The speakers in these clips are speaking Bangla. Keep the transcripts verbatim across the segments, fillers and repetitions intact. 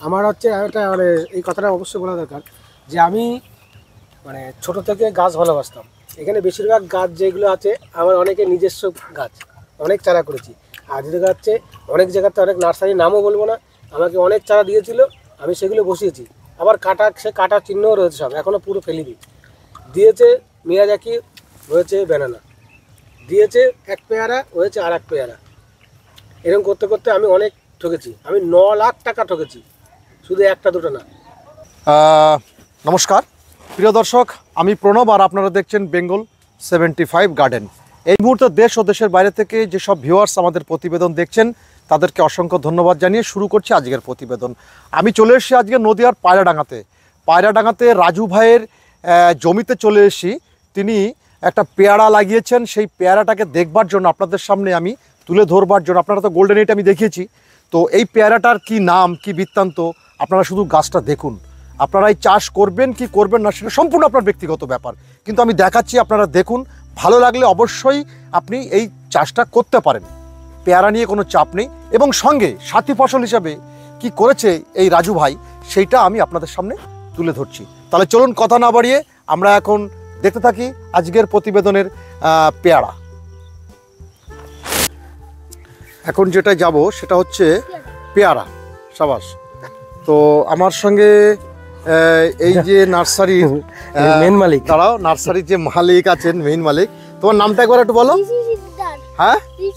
আমার হচ্ছে একটা মানে এই কথাটা অবশ্যই বলা দরকার যে আমি মানে ছোট থেকে গাছ ভালোবাসতাম। এখানে বেশিরভাগ গাছ যেগুলো আছে আমার অনেকে নিজস্ব গাছ, অনেক চারা করেছি। আর যেটা হচ্ছে অনেক জায়গাতে অনেক নার্সারির নামও বলবো না, আমাকে অনেক চারা দিয়েছিল, আমি সেগুলো বসিয়েছি। আবার কাটা সে কাটার চিহ্নও রয়েছে, সব এখনও পুরো ফেলিনি। দিয়েছে মিয়াজাকি, হয়েছে ব্যানানা, দিয়েছে এক পেয়ারা, হয়েছে আর এক পেয়ারা। এরকম করতে করতে আমি অনেক ঠকেছি, আমি ন লাখ টাকা ঠকেছি, শুধু একটা দুটো না। নমস্কার প্রিয় দর্শক, আমি প্রণব আর আপনারা দেখছেন বেঙ্গল সেভেন্টি ফাইভ গার্ডেন। এই মুহূর্তে দেশ ও দেশের বাইরে থেকে যেসব ভিউয়ার্স আমাদের প্রতিবেদন দেখছেন তাদেরকে অসংখ্য ধন্যবাদ জানিয়ে শুরু করছি আজকের প্রতিবেদন। আমি চলে এসেছি আজকে নদিয়ার পায়রাডাঙ্গাতে। পায়রাডাঙ্গাতে রাজু ভাইয়ের জমিতে চলে এসেছি। তিনি একটা পেয়ারা লাগিয়েছেন, সেই পেয়ারাটাকে দেখবার জন্য আপনাদের সামনে আমি তুলে ধরবার জন্য। আপনারা তো গোল্ডেন এইট আমি দেখিয়েছি, তো এই পেয়ারাটার কি নাম কি বৃত্তান্ত আপনারা শুধু গাছটা দেখুন। আপনারাই চাষ করবেন কি করবেন না সেটা সম্পূর্ণ আপনার ব্যক্তিগত ব্যাপার, কিন্তু আমি দেখাচ্ছি, আপনারা দেখুন। ভালো লাগলে অবশ্যই আপনি এই চাষটা করতে পারেন, পেয়ারা নিয়ে কোনো চাপ নেই। এবং সঙ্গে সাথী ফসল হিসাবে কি করেছে এই রাজু ভাই, সেইটা আমি আপনাদের সামনে তুলে ধরছি। তাহলে চলুন কথা না বাড়িয়ে আমরা এখন দেখতে থাকি আজকের প্রতিবেদনের পেয়ারা। এখন যেটা যাব সেটা হচ্ছে পেয়ারা। সাবাস। তো আমার সঙ্গে এই যে নার্সারির মেন মালিক, দাঁড়াও, নার্সারির যে মালিক আছেন, মেইন মালিক, তোমার নামটা একবার একটু বলো। হ্যাঁ,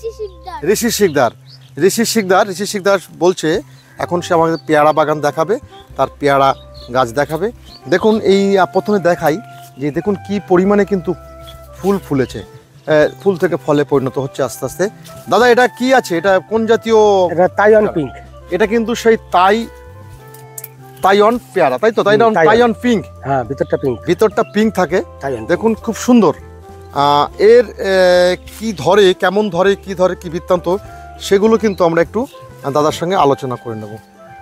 ঋষি শিকদার। ঋষি শিকদার ঋষি শিকদার বলছে এখন সে আমাদের পেয়ারা বাগান দেখাবে, তার পেয়ারা গাছ দেখাবে। দেখুন, এই প্রথমে দেখাই যে দেখুন কি পরিমাণে কিন্তু ফুল ফুলেছে, ফুল থেকে ফলে পরিণত হচ্ছে আস্তে আস্তে। দাদা, এটা কি আছে? এটা কোন জাতীয়? এটা তাইওয়ান পিঙ্ক। এটা কিন্তু সেই তাই তাইওয়ান পেয়ারা, তাই তো? Taiwan Taiwan pink. হ্যাঁ, ভিতরটা পিঙ্ক, ভিতরটা পিঙ্ক থাকে। দেখুন খুব সুন্দর। এর কি ধরে, কেমন ধরে, কি ধরে, কি বৃত্তান্ত, সেগুলো কিন্তু আমরা একটু দাদার সঙ্গে আলোচনা করে নেব।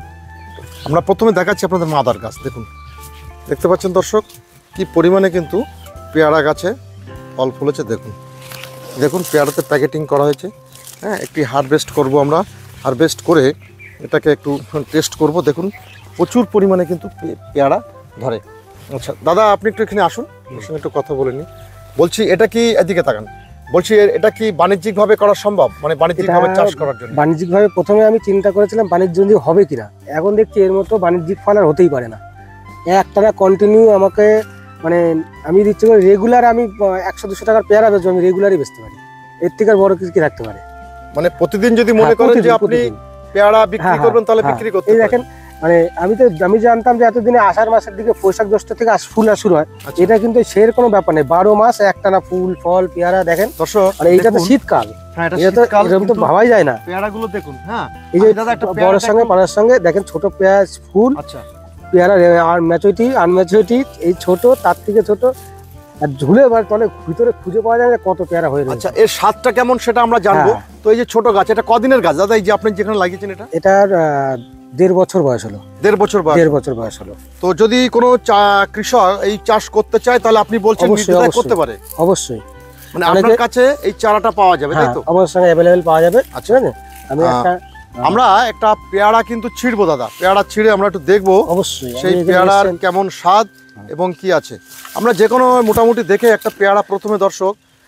আমরা প্রথমে দেখাচ্ছি আপনাদের মাদার গাছ। দেখুন, দেখতে পাচ্ছেন দর্শক কি পরিমাণে কিন্তু পেয়ারা গাছে ফল ফুলেছে। দেখুন দেখুন পেয়ারাতে প্যাকেটিং করা হয়েছে। হ্যাঁ, একটি হারভেস্ট করব আমরা। হারভেস্ট করে এটাকে একটু টেস্ট করব। দেখুন প্রচুর পরিমাণে কিন্তু পেয়ারা ধরে। আচ্ছা দাদা, আপনি একটু এখানে আসুন, ওর সঙ্গে একটু কথা বলে নিই। বলছি, এটা কি, এদিকে তাকান, বলছি এটা কি বাণিজ্যিকভাবে করা সম্ভব? মানে বাণিজ্যিকভাবে চাষ করার জন্য? বাণিজ্যিকভাবে প্রথমে আমি চিন্তা করেছিলাম বাণিজ্যিক হবে কিনা, এখন দেখছি এর মতো বাণিজ্যিক ফল আর হতেই পারে না। একটানা কন্টিনিউ আমাকে মানে আমি দিচ্ছি রেগুলার, আমি একশো দুশো টাকার পেয়ারা বেচবো, আমি রেগুলারই বেচতে পারি। এর থেকে আর বড় কিছু কি থাকতে পারে? মানে প্রতিদিন যদি মনে করেন যে আপনি পেয়ারা বিক্রি করবেন তাহলে বিক্রি করতে পারেন। দেখেন, মানে আমি তো আমি জানতাম যে এতদিনে আষাঢ় মাসের দিকে বৈশাখ জ্যৈষ্ঠ থেকে ফুল আর শুরু হয়, এটা কিন্তু সের কোনো ব্যাপার নেই। বারো মাস একটানা ফুল ফল পেয়ারা। দেখেন দর্শক, মানে এইটা তো শীতকাল, এরকম তো ভাবাই যায় না। পেয়ারাগুলো দেখুন। হ্যাঁ, এই যে বড়ের সঙ্গে পাড়ার সঙ্গে দেখেন ছোট পেঁয়াজ ফুল। আচ্ছা, পেয়ারা আর ম্যাচুরিটি আনম্যাচুরিটি এই ছোট, তার থেকে ছোট, আর ঝুলে তলে ভিতরে খুঁজে পাওয়া যায় কত পেয়ারা হয়ে রয়েছে। আচ্ছা, এর স্বাদটা কেমন সেটা আমরা জানবো। তো এই যে ছোট গাছ, এটা কদিনের গাছ দাদা? এই যে আপনি যেখানে লাগিয়েছেন এটা? এটার দেড় বছর বয়স হলো। দেড় বছর বয়স দেড় বছর বয়স হলো। তো যদি কোনো কৃষক এই চাষ করতে চায় তাহলে আপনি বলছেন করতে পারে? অবশ্যই। মানে আপনার কাছে এই চারাটা পাওয়া যাবে, তাই তো? অবশ্যই অ্যাভেলেবেল পাওয়া যাবে। আচ্ছা, আমি একটা আমরা একটা পেয়ারা কিন্তু ছিঁড়বো দাদা। পেয়ারা ছিঁড়ে আমরা একটু দেখবো অবশ্যই সেই পেয়ারার কেমন স্বাদ এবং কি আছে। আমরা যে কোনো মোটামুটি দেখে একটা পেয়ারা প্রথমে দর্শক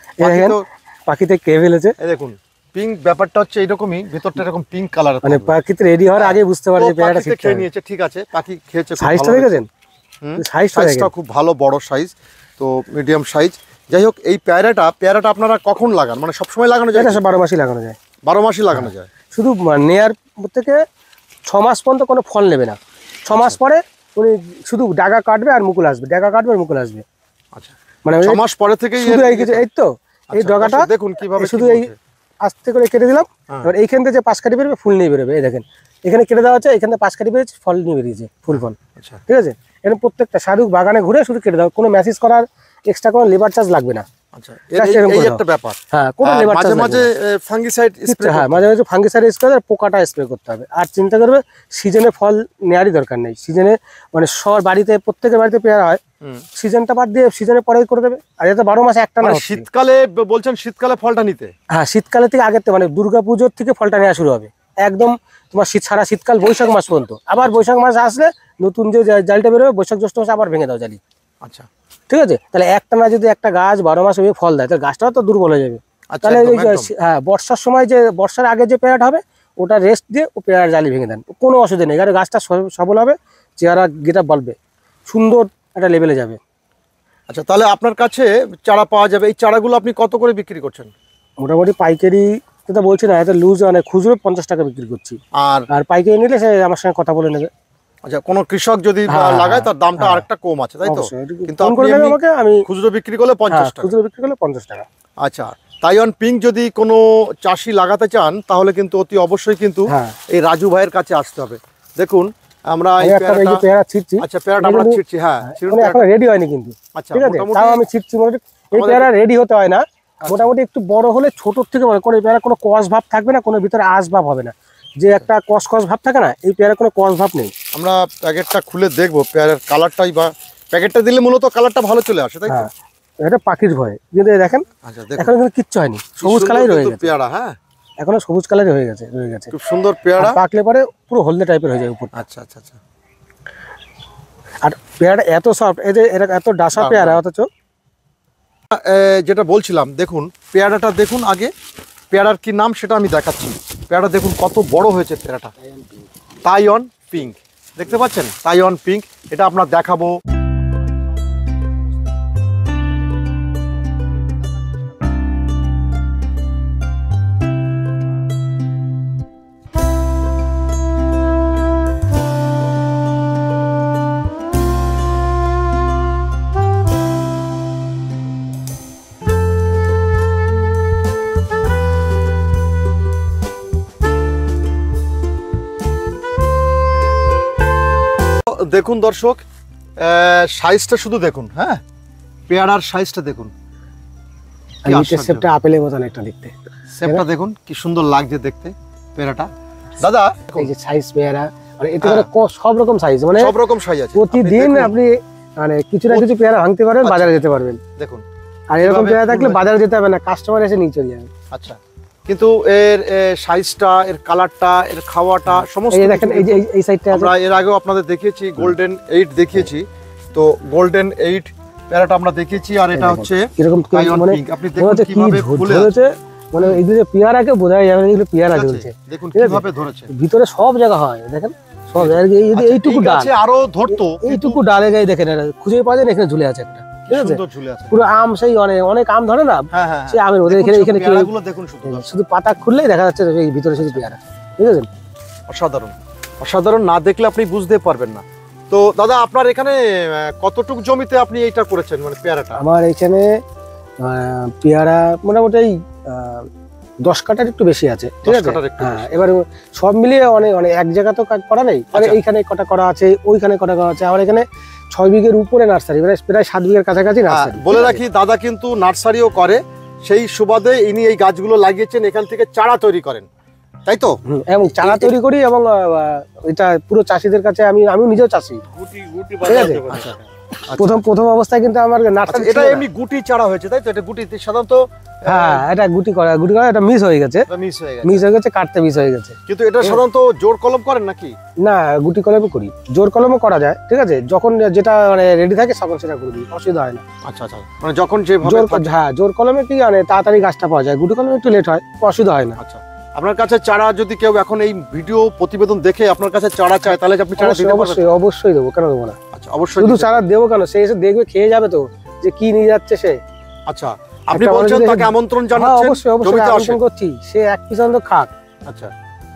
পাখিতে কে ফেলেছে। এই দেখুন পিঙ্ক, ব্যাপারটা হচ্ছে এইরকমই, ভিতরটা এরকম পিঙ্ক কালার। মানে পাখিতে রেডি হওয়ার আগে বুঝতে পারে যে পেয়ারাটা খেয়ে নিয়েছে। ঠিক আছে, পাখি খেয়েছে। সাইজটা দেখেছেন? সাইজটা খুব ভালো, বড় সাইজ, তো মিডিয়াম সাইজ। যাই হোক, এই পেয়ারাটা পেয়ারাটা আপনারা কখন লাগান? মানে সবসময় লাগানো যায়? বারো মাসই লাগানো যায়। বারো মাসই লাগানো যায়। শুধু নেয়ার থেকে ছ মাস পর্যন্ত কোনো ফল নেবে না। ছ মাস পরে উনি শুধু ডাগা কাটবে আর মুকুল আসবে, ডাগা কাটবে আর মুকুল আসবে। আচ্ছা, মানে ছ মাস পরে থেকে শুধু এই কিছু, এই তো এই ডগাটা দেখুন কিভাবে শুধু এই আস্তে করে কেটে দিলাম। এবার এইখান থেকে যে পাঁচ কাঠি বেরোবে, ফুল নিয়ে বেরোবে। এই দেখেন এখানে কেটে দেওয়া হচ্ছে, এখানে পাঁচ কাঠি বেরিয়েছে, ফল নিয়ে বেরিয়েছে, ফুল ফল। আচ্ছা, ঠিক আছে। এখানে প্রত্যেকটা শাড়ি বাগানে ঘুরে শুধু কেটে দাও, কোনো ম্যাসেজ করার এক্সট্রা কোনো লেবার চার্জ লাগবে না। আচ্ছা, এই একটা ব্যাপার। হ্যাঁ, কোনো লেবার চার্জ মাঝে মাঝে ফাঙ্গিসাইড স্প্রে, হ্যাঁ মাঝে মাঝে ফাঙ্গিসাইড স্প্রে আর পোকাটা স্প্রে করতে হবে। আর চিন্তা করবে সিজনে ফল নেওয়ারই দরকার নেই। সিজনে মানে সব বাড়িতে, প্রত্যেকের বাড়িতে পেয়ারা হয়, সিজনটা বাদ দিয়ে সিজনে পরে করে দেবে। আর এটা বারো মাস একটা না। শীতকালে বলছেন, শীতকালে ফলটা নিতে? হ্যাঁ, শীতকালে থেকে আগের থেকে মানে দুর্গাপুজোর থেকে ফলটা নেওয়া শুরু হবে। একদম তোমার শীত সারা শীতকাল বৈশাখ মাস পর্যন্ত, আবার বৈশাখ মাস আসলে নতুন যে জা- জালটা বেরোবে বৈশাখ জ্যৈষ্ঠ মাসে আবার ভেঙে দাও জালি। আচ্ছা ঠিক আছে, তাহলে একটা না যদি একটা গাছ বারো মাস ওই ফল দেয় তাহলে গাছটাও তো দুর্বল হয়ে যাবে। আচ্ছা তাহলে একদম, এই যে একদম। হ্যাঁ বর্ষার সময় যে বর্ষার আগে যে পেয়ারাটা হবে ওটা রেস্ট দিয়ে ও পেয়ারার জালি ভেঙে দেন, কোনো অসুবিধা নেই, কারণ গাছটা স- সবল হবে, চেহারা গেটা বাড়বে, সুন্দর একটা লেভেলে যাবে। আচ্ছা তাহলে আপনার কাছে চারা পাওয়া যাবে, এই চারাগুলো আপনি কত করে বিক্রি করছেন? মোটামুটি পাইকারি যেটা বলছি না, এটা লুজ মানে খুচরো পঞ্চাশ টাকা বিক্রি করছি, আর আর পাইকারি নিলে সে আমার সঙ্গে কথা বলে নেবে। আচ্ছা কোনো কৃষক যদি বা হ্যাঁ, লাগায় তার দামটা হ্যাঁ। আরেকটা কম আছে তাই তো? অবশ্যই, এটা কিন্তু ফোন আপনি করে নেবে এমনি আমাকে, আমি খুচরো বিক্রি করলে হ্যাঁ পঞ্চাশ টাকা। খুচরো বিক্রি করলে পঞ্চাশ টাকা। আচ্ছা তাইওয়ান পিঙ্ক যদি কোনো চাষি লাগাতে চান তাহলে কিন্তু অতি অবশ্যই কিন্তু হ্যাঁ এই রাজু ভাইয়ের কাছে আসতে হবে। দেখুন আমরা এই আমি একটা এই যে পেয়ারাটা, পেয়ারা ছিটছি, আচ্ছা পেয়ারাটা আমরা কিন্তু- ছিটছি, হ্যাঁ ছিটুন মানে এখন পেয়ারাটা। রেডি হয়নি কিন্তু, আচ্ছা ঠিক আছে, মোটামুটি তাও আমি ছিটছি। মোটামুটি এই আমাদের- পেয়ারা রেডি হতে হয় না, মোটামুটি একটু বড় হলে ছোটোর থেকে বড়, কোনো এই পেয়ারা কোনো কস ভাব থাকবে না, কোনো ভিতরে আঁশ ভাব হবে না, যে একটা কস কস ভাব থাকে না, এই পেয়ারা কোনো কস ভাব নেই। আমরা প্যাকেটটা খুলে দেখবো পেয়ারের কালারটাই, বা প্যাকেটটা দিলে মূলত কালারটা ভালো চলে আসে তাই তো? হ্যাঁ এটা পাখির ভয়ে, কিন্তু এই দেখেন আচ্ছা দেখুন এখন কিন্তু কিচ্ছু হয়নি, কি সবুজ সুন্দর কালারই রয়ে কিন্তু গেছে, পেয়ারা, হ্যাঁ এখনো সবুজ কালারই হয়ে গেছে রয়ে গেছে খুব সুন্দর পেয়ারা। আর পাকলে পরে পুরো হলদে টাইপের হয়ে যায় উপর। আচ্ছা আচ্ছা আচ্ছা আর পেয়ারা এত সফট, এই যে এটা এত ডাসা দারুণ। পেয়ারা, অথচ এ, যেটা বলছিলাম দেখুন পেয়ারাটা দেখুন আগে, পেয়ারার কি নাম সেটা আমি দেখাচ্ছি। পেয়ারা দেখুন কত বড় হয়েছে পেয়ারাটা, তাইওয়ান পিঙ্ক, দেখতে পাচ্ছেন তাইওয়ান পিঙ্ক, এটা আপনার দেখাবো। দেখুন দর্শক সাইজটা শুধু দেখুন, হ্যাঁ পেয়ারার সাইজটা দেখুন, কি নিচের আশ্চর্য। শেপটা আপেলের মতন একটা দেখতে, শেপটা দেখুন কি সুন্দর লাগছে দেখতে পেয়ারাটা। দাদা এই যে সাইজ পেয়ারা, মানে এতে করে ক- সব রকম সাইজ, মানে সব রকম সাইজ আছে, প্রতিদিন আপনি দেখুন, আপনি মানে কিছু না কিছু পেয়ারা ভাঙতে পারবেন, আচ্ছা। বাজারে যেতে পারবেন। দেখুন আর এরকম কিভাবে পেয়ারা থাকলে ফুল বাজারে যেতে হবে না, কাস্টমার এসে নিয়ে চলে যাবে। আচ্ছা কিন্তু এর সাইজটা, এর কালারটা, এর খাওয়াটা সমস্ত এই যে দেখেন কিছু এই যে এই- এই সাইডটা আছে, আমরা এর আগেও আপনাদের দেখিয়েছি, গোল্ডেন এইট দেখিয়েছি, তো গোল্ডেন এইট পেয়ারাটা আমরা দেখিয়েছি, আর এটা দেখুন, হচ্ছে এরকম কি- তাইওয়ান মানে পিঙ্ক। আপনি মনে দেখুন হচ্ছে কি কিভাবে ধ- ফুলে ধরেছে, মানে এই যে পেয়ারাকে বোঝা যাবে না এগুলো পেয়ারা আছে, ঝুলছে, দেখুন ঠিক আছে? কিভাবে ধরেছে। ভিতরে সব জায়গা হয়, দেখেন সব জায়গায়, এই- এই- আচ্ছা, এইটুকু এই ডাল, গাছে আরো ধরতো, এইটুকু ডালে গায়ে দেখেন, এটা খুঁজে পাওয়া যায় না, এখানে ঝুলে আছে একটা, কি ঠিক আছে? সুন্দর ঝুলে আছে। পুরো আম, সেই অনেক অনেক আম ধরে না, হ্যাঁ হ্যাঁ সে আমের মধ্যে দেখুন এখানে সব এখানে কি- পেয়ারাগুলো দেখুন শুধু দর্শক। শুধু পাতা খুললেই দেখা যাচ্ছে এই ভিতরে শুধু পেয়ারা, ঠিক আছে? অসাধারণ অসাধারণ, না দেখলে আপনি বুঝতে পারবেন না। তো দাদা আপনার এখানে আহ, কতটুকু জমিতে আপনি এইটা করেছেন মানে পেয়ারাটা? আমার এখানে আহ, পেয়ারা মোটামুটি এই, আহ, দশ কাঠার একটু বেশি আছে, ঠিক দশ আছে? কাঠার একটু হ্যাঁ, বেশি। এবার সব মিলিয়ে অনেক অনেক এক জায়গা তো কাজ করা নেই, মানে আচ্ছা। এইখানে কটা করা আছে, ওইখানে কটা করা আছে, আমার এখানে ছয় বিঘের উপরে নার্সারি, মানে প্রায় সাত বিঘের কাছাকাছি হ্যাঁ, নার্সারি। বলে রাখি দাদা কিন্তু নার্সারিও করে, সেই সুবাদে ইনি এই গাছগুলো লাগিয়েছেন, এখান থেকে চারা তৈরি করেন তাই তো? হুম, এবং চারা এই- তৈরি করি, এবং আহ, এটা পুরো চাষিদের কাছে, আমি আমি নিজেও চাষি, ঠিক আছে? আচ্ছা প্রথম প্রথম অবস্থায় কিন্তু আমার আচ্ছা, নার্সারি এটা ছিল না। এমনি গুটি চারা হয়েছে তাই তো? এটা গুটি সাধারণত হ্যাঁ, এটা গুটি করা গুটি করা এটা মিস হয়ে গেছে, মিস হয়ে গেছে, মিস হয়ে গেছে, কাটতে মিস হয়ে গেছে। কিন্তু এটা সাধারণত জোর কলম করেন নাকি? না, গুটি কলমও করি, জোর কলমও করা যায়, ঠিক আছে? যখন যেটা মানে রেডি থাকে তখন সেটা করে দিই, অসুবিধা হয় না। আচ্ছা আচ্ছা, মানে যখন যেভাবে জোর ক- হ্যাঁ, জোর কলমে কি মানে তাড়াতাড়ি গাছটা পাওয়া যায়, গুটি কলমে একটু লেট হয়, অসুবিধা হয় না। আচ্ছা, আপনার কাছে চারা যদি কেউ এখন এই ভিডিও প্রতিবেদন দেখে আপনার কাছে চারা চায় তাহলে আপনি চারা অবশ্যই দিতে পারবেন? অবশ্যই অবশ্যই দেবো, কেন দেবো না? আচ্ছা অবশ্যই শুধু দিতে- চারা দেবো কেন, সে এসে দেখবে, খেয়ে যাবে তো, যে কি নিয়ে যাচ্ছে সে। আচ্ছা আপনি একটা বলছেন মানুষ তাকে যদি- আমন্ত্রণ হ্যাঁ, জানাচ্ছেন, অবশ্যই অবশ্যই জমিতে আমন্ত্রণ আসেন। করছি, সে এক পিস অন্তত খাক, আচ্ছা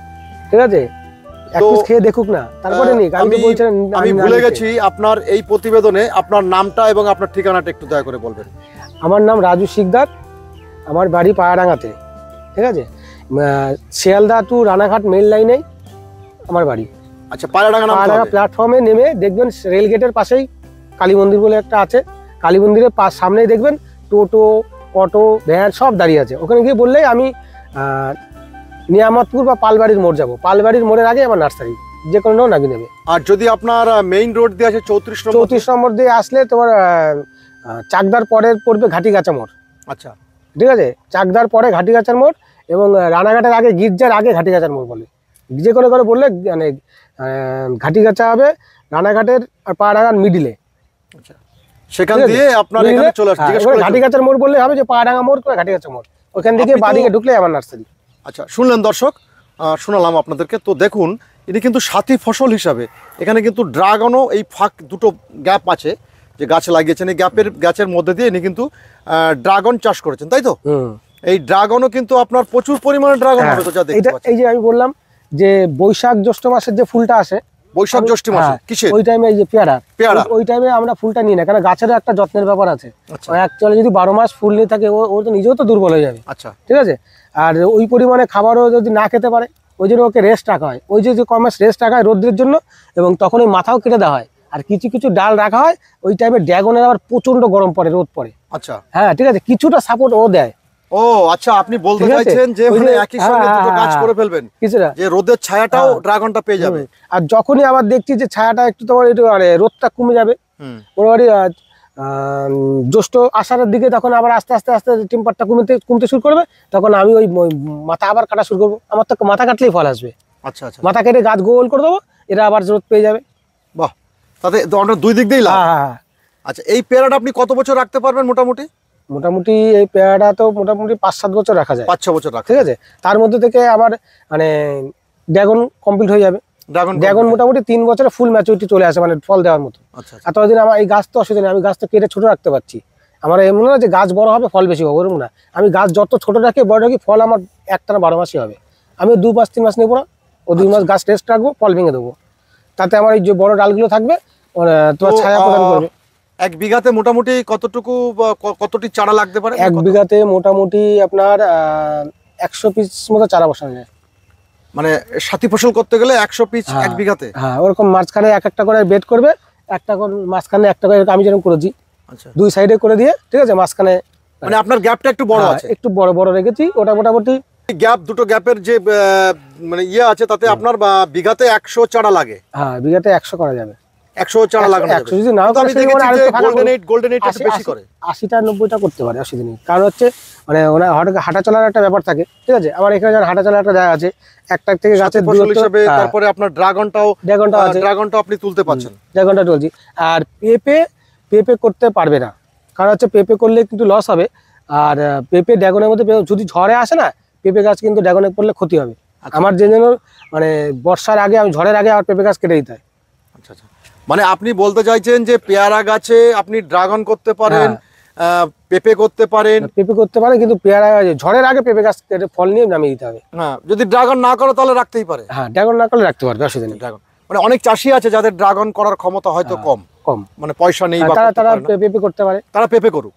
ঠিক আছে? এক তো, পিস খেয়ে দেখুক না, তারপরে আহ, নিক। আমি তো আমি- বলছিলাম আমি ভুলে গেছি আপনার এই প্রতিবেদনে আপনার নামটা এবং আপনার ঠিকানাটা একটু দয়া করে বলবেন। আমার নাম রাজু শিকদার, আমার বাড়ি পায়াডাঙ্গাতে, ঠিক আছে? আহ, শিয়ালদা টু রানাঘাট মেল লাইনে আমার বাড়ি। আচ্ছা পায়রাডাঙ্গা নাম পায়াডাঙ্গা প্ল্যাটফর্মে নেমে দেখবেন রেল গেটের পাশেই কালী মন্দির বলে একটা আছে, কালী মন্দিরের পাশ সামনেই দেখবেন টোটো, অটো, ভ্যান সব দাঁড়িয়ে আছে, ওখানে গিয়ে বললেই আমি আহ, নিয়ামতপুর বা পালবাড়ির মোড় যাবো, পালবাড়ির মোড়ের আগে আমার নার্সারি, যে কোনো নামিয়ে নেবে। আর যদি আপনার মেইন রোড দিয়ে আছে চৌত্রিশ নম্বর, চৌত্রিশ নম্বর দিয়ে আসলে তোমার আহ, আহ, চাকদার পরের পড়বে ঘাটিগাছা মোড়, আচ্ছা ঠিক আছে? চাকদার পরে ঘাটিগাছার মোড়, এবং আহ, রানাঘাটের আগে গির্জার আগে ঘাটিগাছার মোড় বলে। যে কোনো করে বললে মানে ঘাটি গাছা হবে রানাঘাটের আর পাহাড়াঙ্গার মিডিলে। আচ্ছা, সেখান দিয়ে আপনার এখানে চলে আসছে, জিজ্ঞেস করে ঘাটি গাছার মোড় বললে হবে যে পাহাড়াঙ্গা মোড় করে ঘাটি গাছা মোড়, ওখান থেকে বাদিকে ঢুকলে আমার নার্সারি। আচ্ছা, শুনলেন দর্শক, শোনালাম আপনাদেরকে। তো দেখুন, এটি কিন্তু সাথী ফসল হিসাবে এখানে কিন্তু ড্রাগনও এই ফাঁক দুটো গ্যাপ আছে যে গাছ লাগিয়েছেন, এই গ্যাপের গাছের মধ্যে দিয়ে ইনি কিন্তু ড্রাগন চাষ করেছেন, তাই তো? এই ড্রাগনও কিন্তু আপনার প্রচুর পরিমাণে ড্রাগন হবে তো, যা দেখতে পাচ্ছেন। এই যে আমি বললাম যে বৈশাখ জ্যৈষ্ঠ মাসের যে ফুলটা আসে, বৈশাখ জ্যৈষ্ঠ মাসে কিসের ওই টাইমে, এই যে পেয়ারা পেয়ারা ওই টাইমে আমরা ফুলটা নিই না, কারণ গাছেরও একটা যত্নের ব্যাপার আছে। অ্যাকচুয়ালি যদি বারো মাস ফুল নিয়ে থাকে ও তো নিজেও তো দুর্বল হয়ে যাবে। আচ্ছা, ঠিক আছে। আর ওই পরিমাণে খাবারও যদি না খেতে পারে, ওই জন্য ওকে রেস্ট রাখা হয়, ওই যে কম মাস রেস্ট রাখা হয় রোদ্রের জন্য, এবং তখন ওই মাথাও কেটে দেওয়া হয়। আর কিছু কিছু ডাল রাখা হয়, ওই টাইমে ড্রাগনের আবার প্রচন্ড গরম পড়ে, রোদ পড়ে। আচ্ছা, হ্যাঁ, ঠিক আছে, কিছুটা সাপোর্ট ও দেয়। ও আচ্ছা, আপনি বলতে চাইছেন যে মানে একই সঙ্গে দুটো কাজ করে ফেলবেন, কিছুটা যে রোদের ছায়াটাও ড্রাগনটা পেয়ে যাবে। আর যখনই আবার দেখছি যে ছায়াটা একটু তোমার একটু মানে রোদটা কমে যাবে, মোটামুটি জ্যৈষ্ঠ আষাঢ়ের দিকে, তখন আবার আস্তে আস্তে আস্তে টেম্পারটা কমতে কমতে শুরু করবে, তখন আমি ওই মাথা আবার কাটা শুরু করবো। আমার তো মাথা কাটলেই ফল আসবে। আচ্ছা আচ্ছা, মাথা কেটে গাছ গোল করে দেবো, এরা আবার রোদ পেয়ে যাবে। বাহ, তাতে আমরা দুই দিক দিয়েই লাভ। হ্যাঁ। আচ্ছা, এই পেয়ারাটা আপনি কত বছর রাখতে পারবেন মোটামুটি? মোটামুটি এই পেয়ারাটা তো মোটামুটি পাঁচ সাত বছর রাখা যায়, পাঁচ ছ বছর রাখা, ঠিক আছে। তার মধ্যে থেকে আমার মানে ড্রাগন কমপ্লিট হয়ে যাবে। ড্রাগন মোটামুটি তিন বছরে ফুল ম্যাচুরিটি চলে আসে, মানে ফল দেওয়ার মতো। আর ততদিন আমার এই গাছ তো অসুবিধা নেই, আমি গাছ তো কেটে ছোট রাখতে পারছি। আমার এমন না যে গাছ বড় হবে ফল বেশি হবে, ওরকম না। আমি গাছ যত ছোট রাখি বড় রাখি, ফল আমার একটানা বারো মাসই হবে। আমি দু মাস তিন মাস নেবো না, ও দুই মাস গাছ রেস্ট রাখবো, ফল ভেঙে দেবো। তাতে আমার এই যে বড় ডালগুলো থাকবে তোমার ছায়া প্রদান করবে। এক বিঘাতে মোটামুটি কতটুকু কতটি চারা লাগতে পারে? এক বিঘাতে মোটামুটি আপনার একশো পিস মতো চারা বসানো যায়। মানে সাথী ফসল করতে গেলে একশো পিস এক বিঘাতে? হ্যাঁ, ওরকম মাঝখানে এক একটা করে বেড করবে, একটা করে মাঝখানে একটা করে, আমি যেরকম করেছি। আচ্ছা, দুই সাইডে করে দিয়ে, ঠিক আছে, মাঝখানে মানে আপনার গ্যাপটা একটু বড় আছে, একটু বড় বড় রেখেছি। ওটা মোটামুটি গ্যাপ, দুটো গ্যাপের যে মানে ইয়ে আছে, তাতে আপনার বিঘাতে একশো চারা লাগে। হ্যাঁ, বিঘাতে একশো করা যাবে, একশো চারা লাগানো যাবে। যদি নাও আমি দেখেছি যে গোল্ডেন এইট গোল্ডেন এইট একটু বেশি করে, আশিটা নব্বইটা করতে পারে, অসুবিধা নেই। কারণ হচ্ছে মানে ওরা হাঁটা চলার একটা ব্যাপার থাকে, ঠিক আছে। আমার এখানে যেন হাঁটা চলার একটা জায়গা আছে, একটা থেকে গাছের ফসল হিসেবে। তারপরে আপনার ড্রাগনটাও ড্রাগনটাও আছে, ড্রাগনটা আপনি তুলতে পারছেন। ড্রাগনটা তুলছি। আর পেঁপে পেঁপে করতে পারবে না, কারণ হচ্ছে পেঁপে করলে কিন্তু লস হবে। আর পেঁপে ড্রাগনের মধ্যে যদি ঝড়ে আসে না, পেঁপে গাছ কিন্তু ড্রাগনে পড়লে ক্ষতি হবে। আমার যে জন্য মানে বর্ষার আগে, আমি ঝড়ের আগে আমার পেঁপে গাছ কেটে দিতে হয়। আচ্ছা আচ্ছা, মানে আপনি বলতে চাইছেন যে পেয়ারা গাছে আপনি ড্রাগন করতে পারেন, পেঁপে করতে পারেন, পেঁপে করতে পারেন, কিন্তু পেয়ারা ঝড়ের আগে পেঁপে গাছ কেটে ফল নিয়ে নামিয়ে দিতে হবে। হ্যাঁ, যদি ড্রাগন না করো তাহলে রাখতেই পারে। হ্যাঁ, ড্রাগন না করলে রাখতে পারবে, অসুবিধা নেই। ড্রাগন মানে অনেক চাষি আছে যাদের ড্রাগন করার ক্ষমতা হয়তো কম কম মানে পয়সা নেই, তারা তারা পেঁপে করতে পারে, তারা পেঁপে করুক।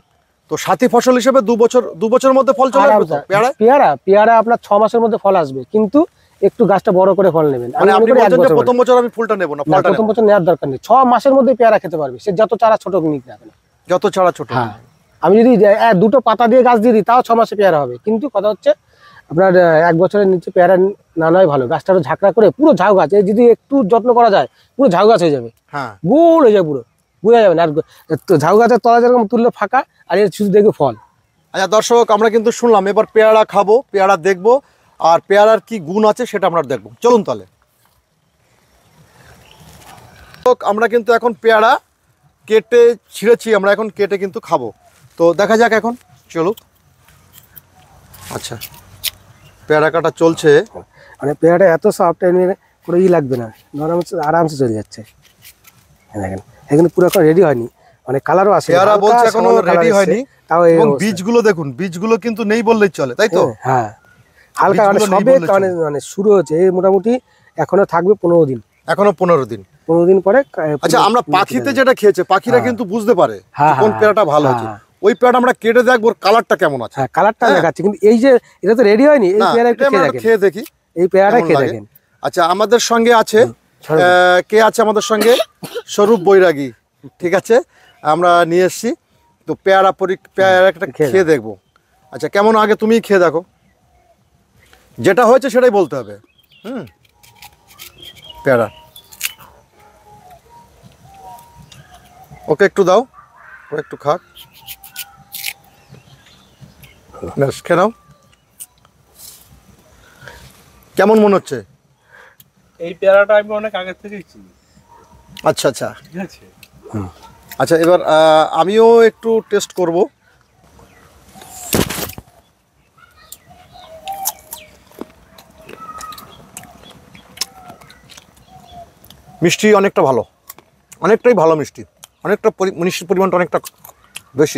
তো সাথী ফসল হিসেবে দু বছর দু বছরের মধ্যে ফল চলে আসবে তো পেয়ারা? পেয়ারা পেয়ারা আপনার ছ মাসের মধ্যে ফল আসবে, কিন্তু একটু গাছটা বড় করে ফল নেবেন। মানে আপনি বলছেন যে প্রথম বছর আমি ফুলটা নেব না, ফলটা প্রথম বছর নেওয়ার দরকার নেই। ছ মাসের মধ্যে পেয়ারা খেতে পারবে, সে যত চারা ছোট নিক না কেন, যত চারা ছোট। হ্যাঁ, আমি যদি দুটো পাতা দিয়ে গাছ দিয়ে দিই, তাও ছ মাসে পেয়ারা হবে। কিন্তু কথা হচ্ছে আপনার এক বছরের নিচে পেয়ারা না নয় ভালো। গাছটা ঝাঁকড়া করে পুরো ঝাউ গাছ, যদি একটু যত্ন করা যায় পুরো ঝাউ গাছ হয়ে যাবে। হ্যাঁ, গোল হয়ে যাবে, পুরো বোঝা যাবে না। আর ঝাউ গাছের তলা যেরকম তুললে ফাঁকা, আর এর শুধু দেখবে ফল। আচ্ছা দর্শক, আমরা কিন্তু শুনলাম, এবার পেয়ারা খাবো, পেয়ারা দেখবো, আর পেয়ারার কি গুণ আছে সেটা আমরা দেখবো। চলুন তাহলে। আমরা কিন্তু এখন পেয়ারা কেটে ছিঁড়েছি, আমরা এখন কেটে কিন্তু খাবো। তো দেখা যাক এখন, চলুক। আচ্ছা, পেয়ারা কাটা চলছে। মানে পেয়ারাটা এত সফট, পুরো ই লাগবে না, আরামসে চলে যাচ্ছে। দেখেন, এখানে পুরো এখন রেডি হয়নি, মানে কালারও আছে। পেয়ারা বলছে এখনো রেডি হয়নি, এবং বীজগুলো দেখুন, বীজগুলো কিন্তু নেই বললেই চলে, তাই তো? হ্যাঁ, হালকা মানে সবে মানে শুরু হচ্ছে, মোটামুটি এখনো থাকবে পনেরো দিন, এখনো পনেরো দিন পনেরো দিন পরে। আচ্ছা, আমরা পাখিতে যেটা খেয়েছে, পাখিরা কিন্তু বুঝতে পারে কোন পেয়ারাটা ভালো আছে। ওই পেয়ারাটা আমরা কেটে দেখবো কালারটা কেমন আছে। হ্যাঁ, কালারটা দেখাচ্ছি, কিন্তু এই যে এটা তো রেডি হয়নি, এই পেয়ারা একটু খেয়ে দেখি, এই পেয়ারাটা খেয়ে দেখেন। আচ্ছা, আমাদের সঙ্গে আছে কে আছে আমাদের সঙ্গে? স্বরূপ বৈরাগী, ঠিক আছে, আমরা নিয়ে এসছি। তো পেয়ারা পরি পেয়ারা একটা খেয়ে দেখবো। আচ্ছা, কেমন আগে তুমি খেয়ে দেখো, যেটা হয়েছে সেটাই বলতে হবে। হুম, পেয়ারা ওকে একটু দাও, ও একটু খাক, বেশ খেয়ে নাও। কেমন মনে হচ্ছে? এই পেয়ারাটা আমি অনেক আগে থেকেই চিনি। আচ্ছা আচ্ছা ঠিক আছে। আচ্ছা, এবার আহ, আমিও একটু টেস্ট করব। মিষ্টি অনেকটা ভালো, অনেকটাই ভালো মিষ্টি, অনেকটা পরি- মিষ্টির পরিমাণটা অনেকটা বেশি।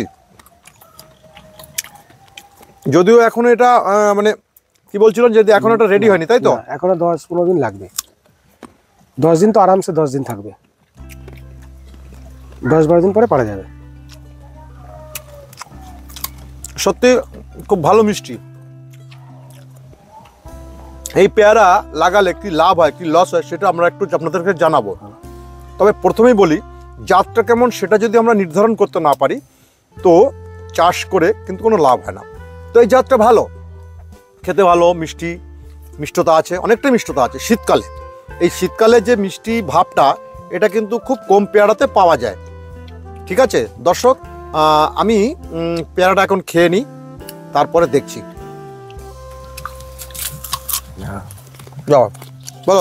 যদিও এখন এটা আহ, মানে কি বলছিলেন, যদি এখন এটা রেডি হয়নি, তাই তো? না, এখনো দশ পনেরো দিন লাগবে। দশ দিন তো আরামসে দশ দিন থাকবে, দশ বারো দিন পরে পারা যাবে। সত্যি খুব ভালো মিষ্টি। এই পেয়ারা লাগালে কি লাভ হয় কি লস হয় সেটা আমরা একটু আপনাদেরকে জানাবো। তবে প্রথমেই বলি, জাতটা কেমন সেটা যদি আমরা নির্ধারণ করতে না পারি তো চাষ করে কিন্তু কোনো লাভ হয় না। তো এই জাতটা ভালো, খেতে ভালো, মিষ্টি, মিষ্টতা আছে, অনেকটাই মিষ্টতা আছে। শীতকালে, এই শীতকালে যে মিষ্টি ভাবটা এটা কিন্তু খুব কম পেয়ারাতে পাওয়া যায়। ঠিক আছে দর্শক, আহ, আমি উম, পেয়ারাটা এখন খেয়ে নিই, তারপরে দেখছি। যাও, বলো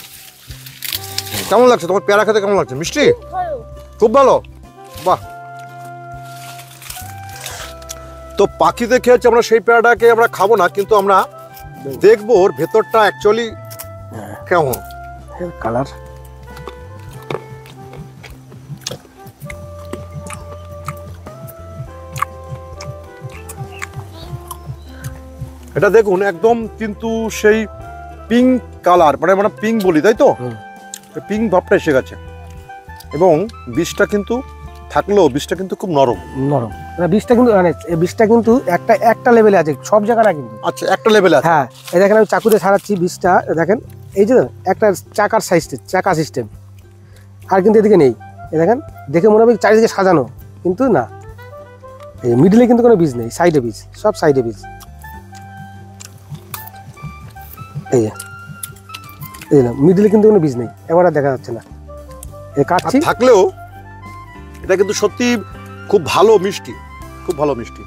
কেমন লাগছে তোমার পেয়ারা খেতে? কেমন লাগছে? মিষ্টি, খুব ভালো, বাহ। তো পাখিতে খেয়েছে, আমরা সেই পেয়ারাটাকে আমরা খাবো না, কিন্তু আমরা দেখবো ওর ভেতরটা অ্যাকচুয়ালি কেমন কালার। এটা দেখুন, একদম কিন্তু সেই পিঙ্ক কালার, মানে আমরা পিঙ্ক বলি তাই তো, পিঙ্ক ভাবটা এসে গেছে। এবং বীজটা কিন্তু থাকলেও বীজটা কিন্তু খুব নরম নরম, মানে বীজটা কিন্তু মানে এই বীজটা কিন্তু একটা একটা লেভেলে আছে, সব জায়গা না কিন্তু। আচ্ছা, একটা লেভেলে আছে। হ্যাঁ, এই দেখেন আমি চাকুতে ছাড়াচ্ছি বীজটা, দেখেন এই যে একটা চাকার সাইজ, চাকা সিস্টেম, আর কিন্তু এদিকে নেই। এই দেখেন, দেখে মনে হবে চারিদিকে সাজানো, কিন্তু না, এই মিডলে কিন্তু কোনো বীজ নেই, সাইডে বীজ, সব সাইডে বীজ। এই যে এই না, মিডলে কিন্তু কোনো বীজ নেই, এবার আর দেখা যাচ্ছে না। এই আর কাটছি, থাকলেও এটা কিন্তু সত্যি খুব ভালো মিষ্টি, খুব ভালো মিষ্টি।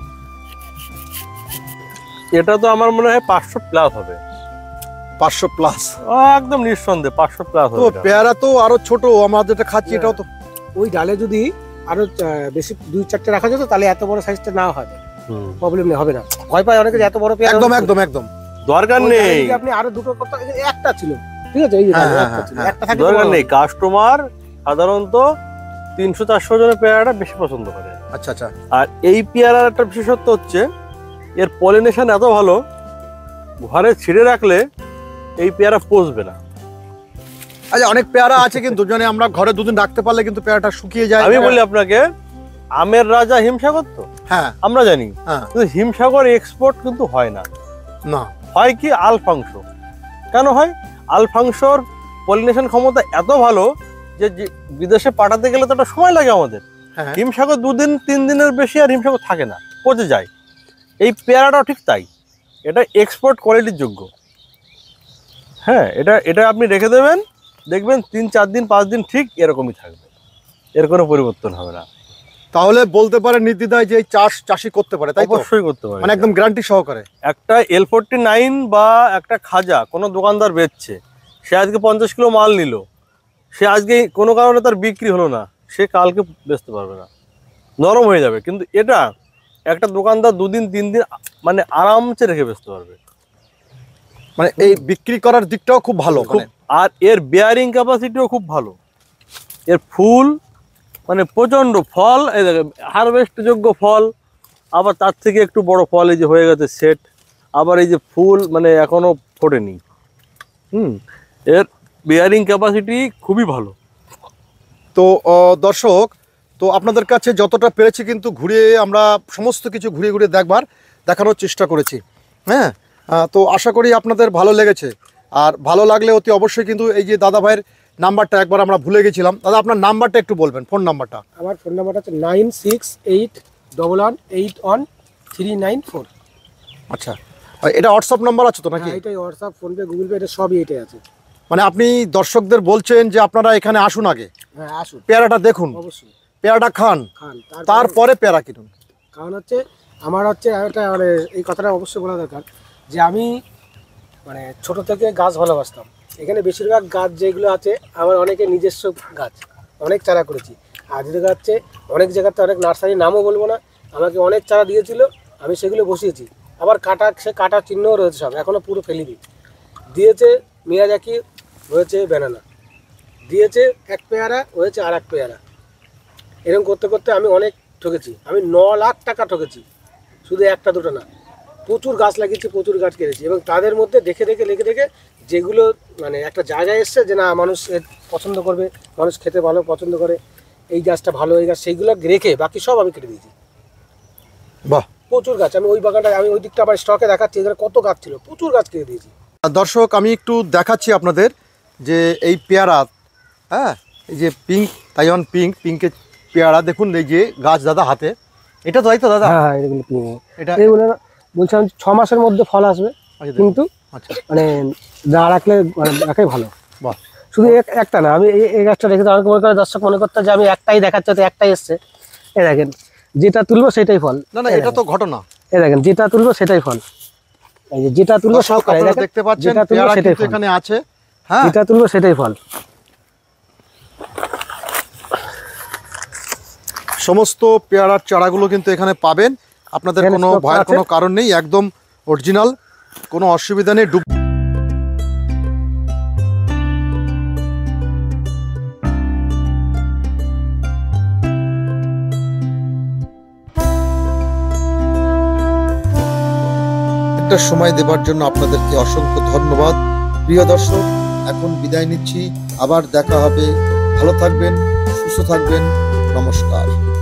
এটা তো আমার মনে হয় পাঁচশো প্লাস হবে, পাঁচশো প্লাস একদম নিঃসন্দেহে পাঁচশো প্লাস তো। হবে এটা। পেয়ারা তো আরো ছোট, আমরা যেটা খাচ্ছি এটাও তো। ওই ডালে যদি আরো আহ, বেশি দুই চারটে রাখা যেত তাহলে এত বড় সাইজটা না হয়, হুম। প্রবলেম নেই, হবে না। ভয় পায় অনেকে যে এত বড় পেয়ারা একদম হচ্ছে। একদম একদম দরকার ওই নেই, ডালে যদি আপনি আরো দুটো করতে, এই যে একটা ছিল, ঠিক আছে, এই যে হ্যাঁ, ডালে হ্যাঁ, একটা ছিল, হ্যাঁ। একটা থাকলে দরকার বড় নেই। হতো। কাস্টমার সাধারণত তিনশো চারশো জনের পেয়ারাটা বেশি পছন্দ করে। আচ্ছা আচ্ছা। আর এই পেয়ারার একটা বিশেষত্ব হচ্ছে এর পলিনেশন এত ভালো, ঘরে ছিঁড়ে রাখলে এই পেয়ারা পচবে না। আচ্ছা, অনেক পেয়ারা আছে কিন্তু মানে আমরা ঘরে দুদিন রাখতে পারলে কিন্তু পেয়ারাটা শুকিয়ে যায়। আমি বলি আপনাকে, আমের রাজা হিমসাগর তো হ্যাঁ আমরা জানি, হ্যাঁ, কিন্তু হিমসাগর এক্সপোর্ট কিন্তু হয় না। না হয় কি আলফাংশ। কেন হয়? আলফাংশর পলিনেশন ক্ষমতা এত ভালো যে যে বিদেশে পাঠাতে গেলে তো একটা সময় লাগে আমাদের। হ্যাঁ, হিমসাগর দুদিন তিন দিনের বেশি আর হিমসাগর থাকে না, পচে যায়। এই পেয়ারাটাও ঠিক তাই, এটা এক্সপোর্ট কোয়ালিটির যোগ্য। হ্যাঁ, এটা এটা আপনি রেখে দেবেন, দেখবেন তিন চার দিন পাঁচ দিন ঠিক এরকমই থাকবে, এর কোনো পরিবর্তন হবে না। তাহলে বলতে পারে নির্দ্বিধায় যে এই চাষ চাষি করতে পারে, তাই তো? অবশ্যই করতে পারে। মানে একদম গ্যারান্টি সহকারে। একটা এল ফোরটি নাইন বা একটা খাজা কোনো দোকানদার বেচছে, সে আজকে পঞ্চাশ কিলো মাল নিল, সে আজকে কোনো কারণে তার বিক্রি হলো না, সে কালকে বেচতে পারবে না, নরম হয়ে যাবে। কিন্তু এটা একটা দোকানদার দুদিন তিন দিন মানে আরামসে রেখে বেচতে পারবে। মানে এই বিক্রি করার দিকটাও খুব ভালো। খুব, মানে আর এর বেয়ারিং ক্যাপাসিটিও খুব ভালো। এর ফুল মানে প্রচণ্ড ফল, এই দেখেন হারভেস্ট যোগ্য ফল, আবার তার থেকে একটু বড় ফল এই যে হয়ে গেছে সেট, আবার এই যে ফুল মানে এখনো ফোটেনি। হুম, এর বেয়ারিং ক্যাপাসিটি খুবই ভালো। তো আহ, দর্শক, তো আপনাদের কাছে যতটা পেরেছি কিন্তু ঘুরিয়ে আমরা সমস্ত কিছু ঘুরিয়ে ঘুরিয়ে দেখবার দেখানোর চেষ্টা করেছি। হ্যাঁ, আহ, তো আশা করি আপনাদের ভালো লেগেছে। আর ভালো লাগলে অতি অবশ্যই কিন্তু এই যে দাদা ভাইয়ের নাম্বারটা একবার আমরা ভুলে গেছিলাম, দাদা আপনার নাম্বারটা একটু বলবেন, ফোন নাম্বারটা। আমার ফোন নাম্বারটা হচ্ছে nine six eight double one eight one three nine four. আচ্ছা, আর এটা হোয়াটসঅ্যাপ নাম্বার আছে তো নাকি? হ্যাঁ, এটাই হোয়াটসঅ্যাপ, ফোনপে, গুগল পে, এটা সবই এটাই আছে। মানে আপনি দর্শকদের বলছেন যে আপনারা এখানে আসুন, আগে হ্যাঁ আসুন, পেয়ারাটা দেখুন, অবশ্যই পেয়ারাটা খান, খান, তারপরে পেয়ারা কিনুন। কারণ হচ্ছে আমার হচ্ছে একটা মানে এই কথাটা অবশ্যই বলা দরকার যে আমি মানে ছোট থেকে গাছ ভালোবাসতাম, এখানে বেশিরভাগ গাছ যেগুলো আছে আমার অনেকে নিজস্ব গাছ, অনেক চারা করেছি। আর যেটা হচ্ছে অনেক জায়গাতে অনেক নার্সারির নামও বলবো না, আমাকে অনেক চারা দিয়েছিল, আমি সেগুলো বসিয়েছি। আবার কাটা, সে কাটার চিহ্নও রয়েছে, সব এখনও পুরো ফেলিনি। দিয়েছে মিয়াজাকি, হয়েছে ব্যানানা, দিয়েছে এক পেয়ারা, হয়েছে আর এক পেয়ারা। এরকম করতে করতে আমি অনেক ঠকেছি, আমি ন লাখ টাকা ঠকেছি, শুধু একটা দুটো না, প্রচুর গাছ লাগিয়েছি, প্রচুর গাছ কেটেছি। এবং তাদের মধ্যে দেখে দেখে দেখে দেখে যেগুলো মানে একটা জায়গায় এসছে যে না মানুষ এর পছন্দ করবে, মানুষ খেতে ভালো পছন্দ করে, এই গাছটা ভালো, এই গাছ, সেইগুলো রেখে বাকি সব আমি কেটে দিয়েছি। বাহ, প্রচুর গাছ, আমি ওই বাগানটা, আমি ওই দিকটা আবার স্টকে দেখাচ্ছি, এখানে কত গাছ ছিল, প্রচুর গাছ কেটে দিয়েছি। দর্শক আমি একটু দেখাচ্ছি আপনাদের যে এই পেয়ারা, হ্যাঁ এই যে পিঙ্ক তাইওয়ান পিঙ্ক পিঙ্কের পেয়ারা, দেখুন এই যে গাছ দাদা হাতে, এটা তো তাই তো দাদা? হ্যাঁ হ্যাঁ, এগুলো কিনে এটা এগুলো বলছিলাম ছ মাসের মধ্যে ফল আসবে, কিন্তু আচ্ছা, মানে না রাখলে মানে রাখাই ভালো। বাহ, শুধু এক- একটা না, আমি এই- এই গাছটা রেখে অনেকে মনে করে, দর্শক মনে করতে যে আমি একটাই দেখাচ্ছি, তো একটাই এসছে। এ দেখেন, যেটা তুলবো সেটাই ফল। না না, এই এটা দেখেন, তো ঘটনা। এই দেখেন, যেটা তুলবো সেটাই ফল। এই যে যেটা তুলবো সব দর্শক, আপনারা দেখতে পাচ্ছেন যেটা তুলবো পেয়ারা সেটাই কিন্তু ফল, এখানে আছে, হ্যাঁ যেটা তুলবো সেটাই ফল। সমস্ত পেয়ারার চারাগুলো কিন্তু এখানে পাবেন, আপনাদের এখানে কোনো stock ভয়ের আছে। কোনো কারণ নেই, একদম অরিজিনাল, কোনো অসুবিধা নেই। ডুব একটা সময় দেবার জন্য আপনাদেরকে অসংখ্য ধন্যবাদ। প্রিয় দর্শক, এখন বিদায় নিচ্ছি, আবার দেখা হবে, ভালো থাকবেন, সুস্থ থাকবেন, নমস্কার।